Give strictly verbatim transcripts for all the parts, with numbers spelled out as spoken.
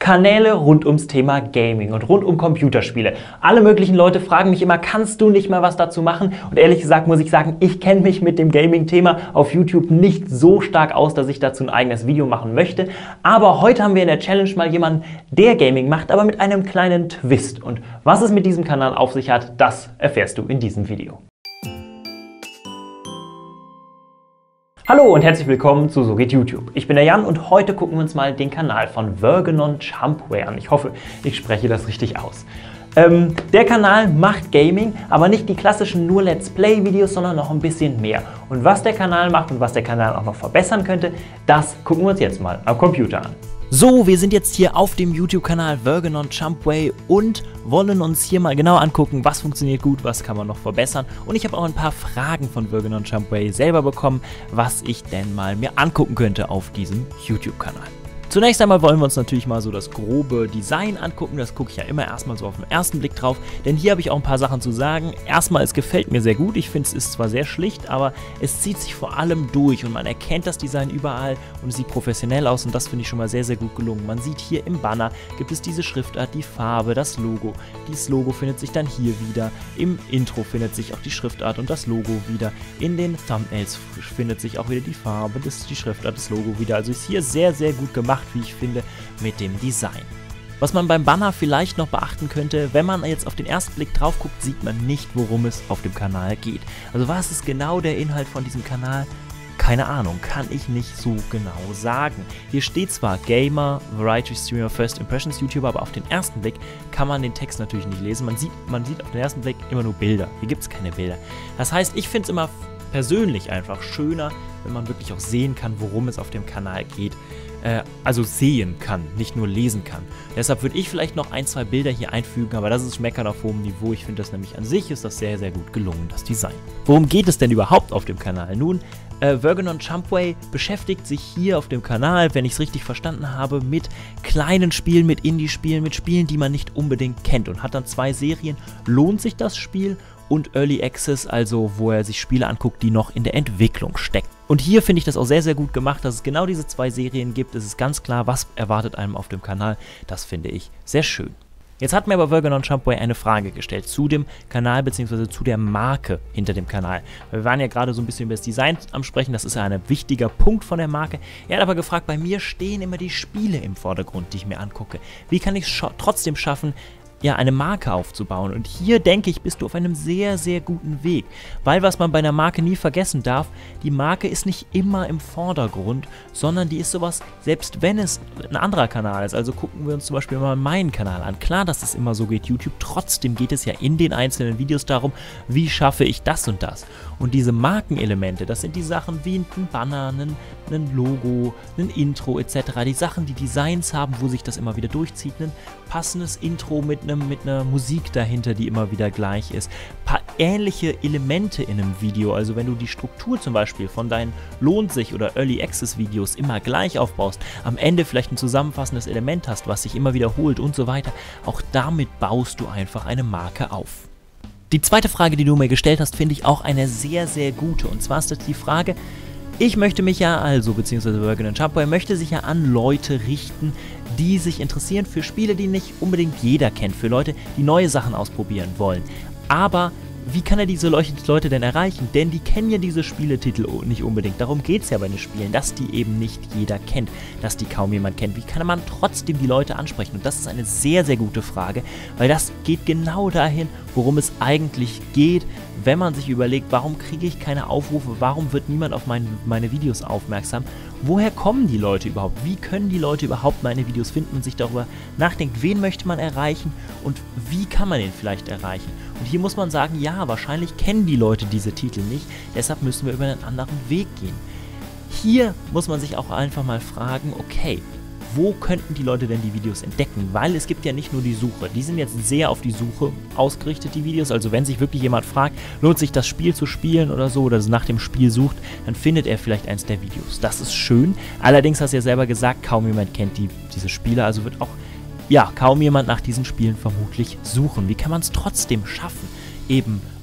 Kanäle rund ums Thema Gaming und rund um Computerspiele. Alle möglichen Leute fragen mich immer, kannst du nicht mal was dazu machen? Und ehrlich gesagt muss ich sagen, ich kenne mich mit dem Gaming-Thema auf YouTube nicht so stark aus, dass ich dazu ein eigenes Video machen möchte. Aber heute haben wir in der Challenge mal jemanden, der Gaming macht, aber mit einem kleinen Twist. Und was es mit diesem Kanal auf sich hat, das erfährst du in diesem Video. Hallo und herzlich willkommen zu So geht YouTube. Ich bin der Jan und heute gucken wir uns mal den Kanal von Vergonon Chumpway an. Ich hoffe, ich spreche das richtig aus. Ähm, der Kanal macht Gaming, aber nicht die klassischen nur Let's Play Videos, sondern noch ein bisschen mehr. Und was der Kanal macht und was der Kanal auch noch verbessern könnte, das gucken wir uns jetzt mal am Computer an. So, wir sind jetzt hier auf dem YouTube-Kanal Vergonon Chumpway und wollen uns hier mal genau angucken, was funktioniert gut, was kann man noch verbessern. Und ich habe auch ein paar Fragen von Vergonon Chumpway selber bekommen, was ich denn mal mir angucken könnte auf diesem YouTube-Kanal. Zunächst einmal wollen wir uns natürlich mal so das grobe Design angucken, das gucke ich ja immer erstmal so auf den ersten Blick drauf, denn hier habe ich auch ein paar Sachen zu sagen. Erstmal, es gefällt mir sehr gut, ich finde es ist zwar sehr schlicht, aber es zieht sich vor allem durch und man erkennt das Design überall und es sieht professionell aus und das finde ich schon mal sehr, sehr gut gelungen. Man sieht hier im Banner, gibt es diese Schriftart, die Farbe, das Logo. Dieses Logo findet sich dann hier wieder, im Intro findet sich auch die Schriftart und das Logo wieder, in den Thumbnails findet sich auch wieder die Farbe, das ist die Schriftart, das Logo wieder, also ist hier sehr, sehr gut gemacht, wie ich finde, mit dem Design. Was man beim Banner vielleicht noch beachten könnte, wenn man jetzt auf den ersten Blick drauf guckt, sieht man nicht, worum es auf dem Kanal geht. Also was ist genau der Inhalt von diesem Kanal? Keine Ahnung, kann ich nicht so genau sagen. Hier steht zwar Gamer, Variety Streamer, First Impressions YouTuber, aber auf den ersten Blick kann man den Text natürlich nicht lesen. Man sieht, man sieht auf den ersten Blick immer nur Bilder. Hier gibt es keine Bilder. Das heißt, ich finde es immer persönlich einfach schöner, wenn man wirklich auch sehen kann, worum es auf dem Kanal geht. Äh, also sehen kann, nicht nur lesen kann. Deshalb würde ich vielleicht noch ein, zwei Bilder hier einfügen, aber das ist Meckern auf hohem Niveau. Ich finde das nämlich an sich ist das sehr, sehr gut gelungen, das Design. Worum geht es denn überhaupt auf dem Kanal? Nun, äh, Vergonon Chumpway beschäftigt sich hier auf dem Kanal, wenn ich es richtig verstanden habe, mit kleinen Spielen, mit Indie-Spielen, mit Spielen, die man nicht unbedingt kennt und hat dann zwei Serien. Lohnt sich das Spiel? Und Early Access, also wo er sich Spiele anguckt, die noch in der Entwicklung stecken. Und hier finde ich das auch sehr, sehr gut gemacht, dass es genau diese zwei Serien gibt. Es ist ganz klar, was erwartet einem auf dem Kanal. Das finde ich sehr schön. Jetzt hat mir aber Vergonon Chumpway eine Frage gestellt zu dem Kanal bzw. zu der Marke hinter dem Kanal. Wir waren ja gerade so ein bisschen über das Design am Sprechen, das ist ja ein wichtiger Punkt von der Marke. Er hat aber gefragt, bei mir stehen immer die Spiele im Vordergrund, die ich mir angucke. Wie kann ich es scha- trotzdem schaffen, ja, eine Marke aufzubauen? Und hier, denke ich, bist du auf einem sehr, sehr guten Weg. Weil, was man bei einer Marke nie vergessen darf, die Marke ist nicht immer im Vordergrund, sondern die ist sowas, selbst wenn es ein anderer Kanal ist, also gucken wir uns zum Beispiel mal meinen Kanal an. Klar, dass es immer so geht, YouTube, trotzdem geht es ja in den einzelnen Videos darum, wie schaffe ich das und das. Und diese Markenelemente, das sind die Sachen wie ein Banner, ein, ein Logo, ein Intro et cetera. Die Sachen, die Designs haben, wo sich das immer wieder durchzieht, ein passendes Intro mit mit einer Musik dahinter, die immer wieder gleich ist. Ein paar ähnliche Elemente in einem Video, also wenn du die Struktur zum Beispiel von deinen Lohnt sich oder Early Access Videos immer gleich aufbaust, am Ende vielleicht ein zusammenfassendes Element hast, was sich immer wiederholt und so weiter, auch damit baust du einfach eine Marke auf. Die zweite Frage, die du mir gestellt hast, finde ich auch eine sehr, sehr gute, und zwar ist das die Frage: Ich möchte mich ja also, beziehungsweise Vergonon Chumpway möchte sich ja an Leute richten, die sich interessieren für Spiele, die nicht unbedingt jeder kennt, für Leute, die neue Sachen ausprobieren wollen. Aber wie kann er diese Leute denn erreichen? Denn die kennen ja diese Spieletitel nicht unbedingt. Darum geht es ja bei den Spielen, dass die eben nicht jeder kennt, dass die kaum jemand kennt. Wie kann man trotzdem die Leute ansprechen? Und das ist eine sehr, sehr gute Frage, weil das geht genau dahin, worum es eigentlich geht, wenn man sich überlegt, warum kriege ich keine Aufrufe, warum wird niemand auf mein, meine Videos aufmerksam? Woher kommen die Leute überhaupt? Wie können die Leute überhaupt meine Videos finden und sich darüber nachdenken, wen möchte man erreichen und wie kann man den vielleicht erreichen? Und hier muss man sagen, ja, wahrscheinlich kennen die Leute diese Titel nicht, deshalb müssen wir über einen anderen Weg gehen. Hier muss man sich auch einfach mal fragen, okay, wo könnten die Leute denn die Videos entdecken? Weil es gibt ja nicht nur die Suche. Die sind jetzt sehr auf die Suche ausgerichtet, die Videos. Also wenn sich wirklich jemand fragt, lohnt sich das Spiel zu spielen oder so, oder nach dem Spiel sucht, dann findet er vielleicht eins der Videos. Das ist schön. Allerdings hast du ja selber gesagt, kaum jemand kennt die, diese Spiele, also wird auch, ja, kaum jemand nach diesen Spielen vermutlich suchen. Wie kann man es trotzdem schaffen, eben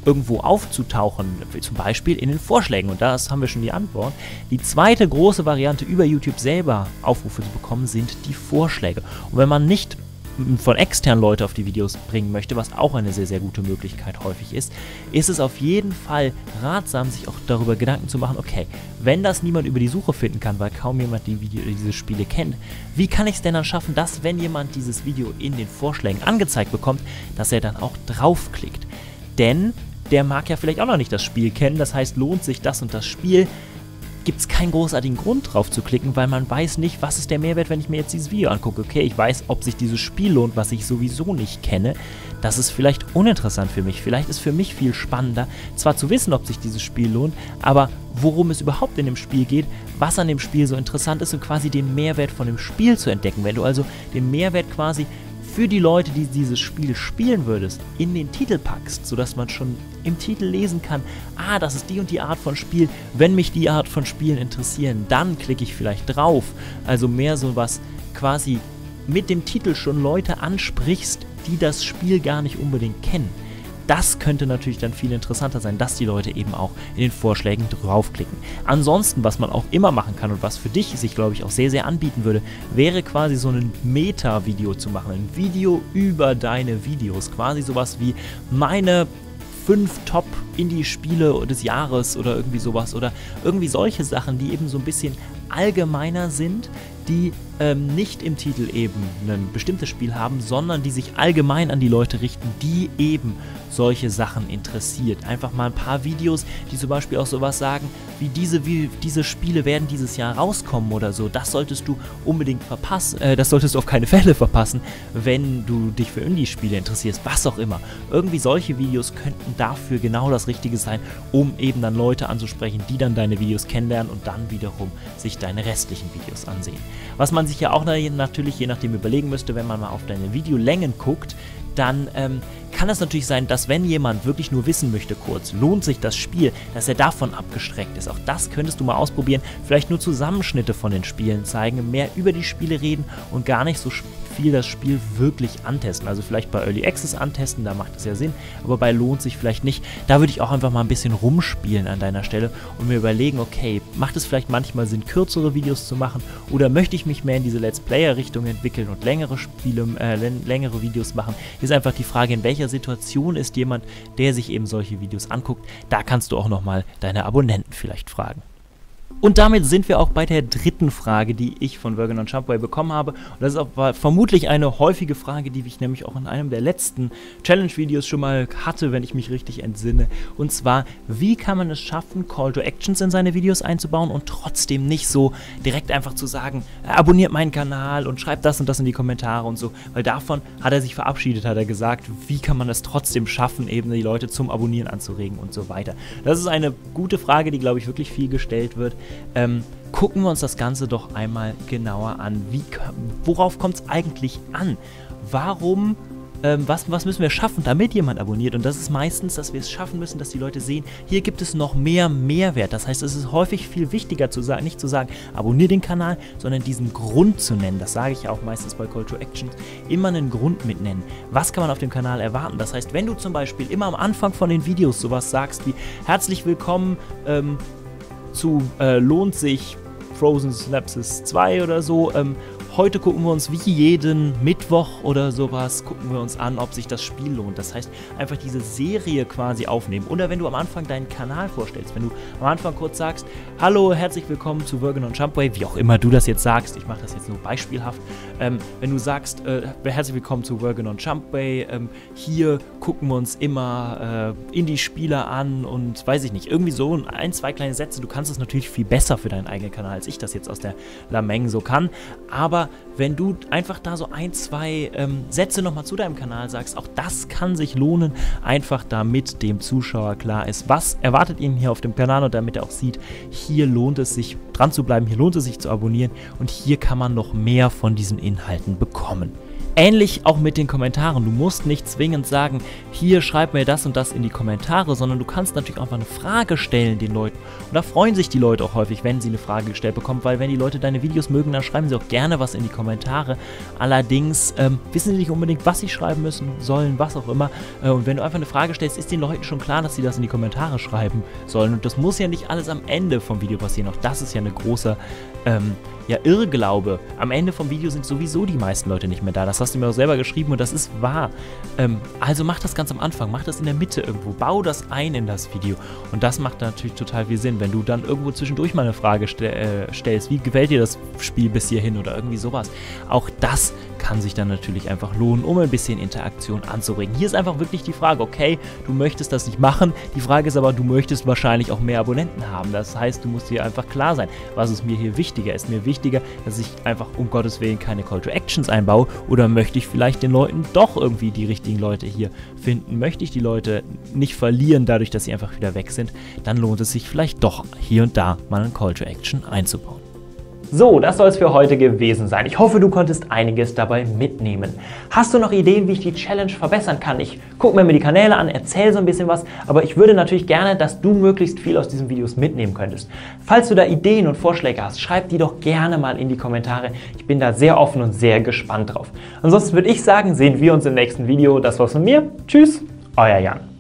irgendwo aufzutauchen, zum Beispiel in den Vorschlägen. Und das haben wir schon die Antwort. Die zweite große Variante, über YouTube selber Aufrufe zu bekommen, sind die Vorschläge. Und wenn man nicht von externen Leuten auf die Videos bringen möchte, was auch eine sehr, sehr gute Möglichkeit häufig ist, ist es auf jeden Fall ratsam, sich auch darüber Gedanken zu machen, okay, wenn das niemand über die Suche finden kann, weil kaum jemand die Video, diese Spiele kennt, wie kann ich es denn dann schaffen, dass, wenn jemand dieses Video in den Vorschlägen angezeigt bekommt, dass er dann auch draufklickt? Denn der mag ja vielleicht auch noch nicht das Spiel kennen, das heißt, lohnt sich das und das Spiel, gibt es keinen großartigen Grund drauf zu klicken, weil man weiß nicht, was ist der Mehrwert, wenn ich mir jetzt dieses Video angucke. Okay, ich weiß, ob sich dieses Spiel lohnt, was ich sowieso nicht kenne. Das ist vielleicht uninteressant für mich. Vielleicht ist für mich viel spannender, zwar zu wissen, ob sich dieses Spiel lohnt, aber worum es überhaupt in dem Spiel geht, was an dem Spiel so interessant ist und quasi den Mehrwert von dem Spiel zu entdecken. Wenn du also den Mehrwert quasi für die Leute, die dieses Spiel spielen würdest, in den Titel packst, sodass man schon im Titel lesen kann, ah, das ist die und die Art von Spiel, wenn mich die Art von Spielen interessieren, dann klicke ich vielleicht drauf. Also mehr so was quasi mit dem Titel schon Leute ansprichst, die das Spiel gar nicht unbedingt kennen. Das könnte natürlich dann viel interessanter sein, dass die Leute eben auch in den Vorschlägen draufklicken. Ansonsten, was man auch immer machen kann und was für dich sich, glaube ich, auch sehr, sehr anbieten würde, wäre quasi so ein Meta-Video zu machen. Ein Video über deine Videos. Quasi sowas wie meine fünf Top-Indie-Spiele des Jahres oder irgendwie sowas. Oder irgendwie solche Sachen, die eben so ein bisschen allgemeiner sind, die ähm, nicht im Titel eben ein bestimmtes Spiel haben, sondern die sich allgemein an die Leute richten, die eben solche Sachen interessiert. Einfach mal ein paar Videos, die zum Beispiel auch sowas sagen, wie diese, wie diese Spiele werden dieses Jahr rauskommen oder so. Das solltest du unbedingt verpassen, äh, das solltest du auf keine Fälle verpassen, wenn du dich für Indie-Spiele interessierst, was auch immer. Irgendwie solche Videos könnten dafür genau das Richtige sein, um eben dann Leute anzusprechen, die dann deine Videos kennenlernen und dann wiederum sich deine restlichen Videos ansehen. Was man sich ja auch natürlich je nachdem überlegen müsste, wenn man mal auf deine Videolängen guckt, dann ähm, kann es natürlich sein, dass wenn jemand wirklich nur wissen möchte kurz, lohnt sich das Spiel, dass er davon abgestreckt ist. Auch das könntest du mal ausprobieren, vielleicht nur Zusammenschnitte von den Spielen zeigen, mehr über die Spiele reden und gar nicht so viel das Spiel wirklich antesten. Also vielleicht bei Early Access antesten, da macht es ja Sinn, aber bei lohnt sich vielleicht nicht. Da würde ich auch einfach mal ein bisschen rumspielen an deiner Stelle und mir überlegen, okay, macht es vielleicht manchmal Sinn, kürzere Videos zu machen oder möchte ich mich mehr in diese Let's Player-Richtung entwickeln und längere Spiele, äh, längere Videos machen? Ist einfach die Frage, in welcher Situation ist jemand, der sich eben solche Videos anguckt. Da kannst du auch nochmal deine Abonnenten vielleicht fragen. Und damit sind wir auch bei der dritten Frage, die ich von Vergonon Jumpway bekommen habe. Und das ist auch vermutlich eine häufige Frage, die ich nämlich auch in einem der letzten Challenge-Videos schon mal hatte, wenn ich mich richtig entsinne. Und zwar, wie kann man es schaffen, Call-to-Actions in seine Videos einzubauen und trotzdem nicht so direkt einfach zu sagen, abonniert meinen Kanal und schreibt das und das in die Kommentare und so. Weil davon hat er sich verabschiedet, hat er gesagt, wie kann man es trotzdem schaffen, eben die Leute zum Abonnieren anzuregen und so weiter. Das ist eine gute Frage, die, glaube ich, wirklich viel gestellt wird. Ähm, gucken wir uns das Ganze doch einmal genauer an. Wie, worauf kommt es eigentlich an? Warum, ähm, was, was müssen wir schaffen, damit jemand abonniert? Und das ist meistens, dass wir es schaffen müssen, dass die Leute sehen, hier gibt es noch mehr Mehrwert. Das heißt, es ist häufig viel wichtiger zu sagen, nicht zu sagen, abonniere den Kanal, sondern diesen Grund zu nennen. Das sage ich ja auch meistens bei Call to Action. Immer einen Grund mit nennen. Was kann man auf dem Kanal erwarten? Das heißt, wenn du zum Beispiel immer am Anfang von den Videos sowas sagst wie, herzlich willkommen, ähm, zu äh, lohnt sich Frozen Synapses zwei oder so. Ähm, heute gucken wir uns wie jeden Mittwoch oder sowas, gucken wir uns an, ob sich das Spiel lohnt. Das heißt, einfach diese Serie quasi aufnehmen. Oder wenn du am Anfang deinen Kanal vorstellst, wenn du am Anfang kurz sagst, hallo, herzlich willkommen zu Vergonon Jumpway, wie auch immer du das jetzt sagst, ich mache das jetzt nur beispielhaft. Ähm, wenn du sagst, äh, herzlich willkommen zu Vergonon Jumpway, ähm, hier gucken wir uns immer äh, Indie-Spieler an und weiß ich nicht, irgendwie so ein, zwei kleine Sätze. Du kannst es natürlich viel besser für deinen eigenen Kanal, als ich das jetzt aus der Lameng so kann, aber wenn du einfach da so ein, zwei ähm, Sätze nochmal zu deinem Kanal sagst, auch das kann sich lohnen, einfach damit dem Zuschauer klar ist, was erwartet ihn hier auf dem Kanal und damit er auch sieht, hier lohnt es sich dran zu bleiben, hier lohnt es sich zu abonnieren und hier kann man noch mehr von diesen Inhalten bekommen. Ähnlich auch mit den Kommentaren. Du musst nicht zwingend sagen, hier schreib mir das und das in die Kommentare, sondern du kannst natürlich einfach eine Frage stellen den Leuten. Und da freuen sich die Leute auch häufig, wenn sie eine Frage gestellt bekommen, weil wenn die Leute deine Videos mögen, dann schreiben sie auch gerne was in die Kommentare. Allerdings ähm, wissen sie nicht unbedingt, was sie schreiben müssen, sollen, was auch immer. Äh, und wenn du einfach eine Frage stellst, ist den Leuten schon klar, dass sie das in die Kommentare schreiben sollen. Und das muss ja nicht alles am Ende vom Video passieren. Auch das ist ja eine große ähm, ja, Irrglaube. Am Ende vom Video sind sowieso die meisten Leute nicht mehr da. Das hast du mir auch selber geschrieben und das ist wahr. Ähm, also mach das ganz am Anfang, mach das in der Mitte irgendwo, bau das ein in das Video. Und das macht natürlich total viel Sinn, wenn du dann irgendwo zwischendurch mal eine Frage ste äh, stellst, wie gefällt dir das Spiel bis hierhin oder irgendwie sowas. Auch das kann sich dann natürlich einfach lohnen, um ein bisschen Interaktion anzuregen. Hier ist einfach wirklich die Frage, okay, du möchtest das nicht machen, die Frage ist aber, du möchtest wahrscheinlich auch mehr Abonnenten haben. Das heißt, du musst dir einfach klar sein, was ist mir hier wichtiger? Ist mir wichtiger, dass ich einfach um Gottes Willen keine Call to Actions einbaue oder möchte ich vielleicht den Leuten doch irgendwie die richtigen Leute hier finden? Möchte ich die Leute nicht verlieren, dadurch, dass sie einfach wieder weg sind? Dann lohnt es sich vielleicht doch hier und da mal einen Call to Action einzubauen. So, das soll es für heute gewesen sein. Ich hoffe, du konntest einiges dabei mitnehmen. Hast du noch Ideen, wie ich die Challenge verbessern kann? Ich gucke mir die Kanäle an, erzähle so ein bisschen was, aber ich würde natürlich gerne, dass du möglichst viel aus diesen Videos mitnehmen könntest. Falls du da Ideen und Vorschläge hast, schreib die doch gerne mal in die Kommentare. Ich bin da sehr offen und sehr gespannt drauf. Ansonsten würde ich sagen, sehen wir uns im nächsten Video. Das war's von mir. Tschüss, euer Jan.